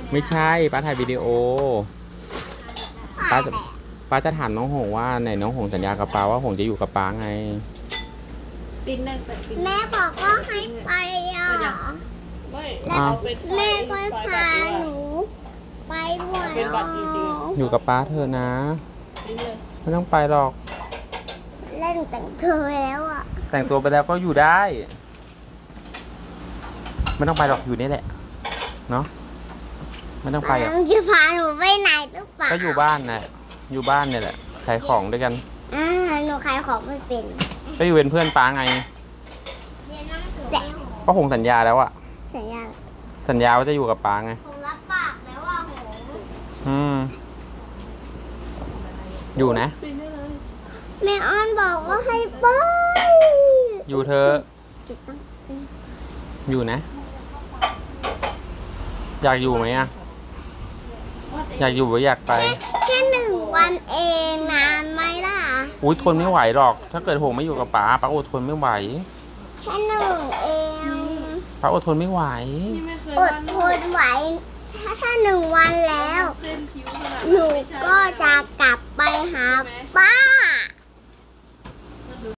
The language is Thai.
ไม่ใช่ป้าถ่ายวิดีโอป้าจะถามน้องหงว่าไหนน้องหงสัญญากับป้าว่าหงจะอยู่กับป้าไงแม่บอกก็ให้ไปอ่ะแล้วแม่ก็พาหนูไปด้วยอยู่กับป้าเธอนะไม่ต้องไปหรอกเล่นแต่งตัวไปแล้วอ่ะแต่งตัวไปแล้วก็อยู่ได้ไม่ต้องไปหรอกอยู่นี่แหละเนาะไม่ต้องไปอ่ะจะพาหนูไปไหนหรือเปล่าก็อยู่บ้านนะอยู่บ้านเนี่ยแหละขายของด้วยกันหนูขายของไม่เป็นก็อยู่เป็นเพื่อนป้าไงก็หงสัญญาแล้วอะสัญญาว่าจะอยู่กับป้าไงหงรับปากแล้วว่าหงอยู่นะแม่อ้อนบอกว่าให้ไปอยู่เธออยู่นะอยากอยู่ไหมอะอยากอยู่หรืออยากไปแค่1 วันเองนานไหมล่ะอุ้ยทนไม่ไหวหรอกถ้าเกิดหงไม่อยู่กับป้าอดทนไม่ไหวแค่1เองป้าอดทนไม่ไหวอดทนไหวถ้า1 วันแล้ว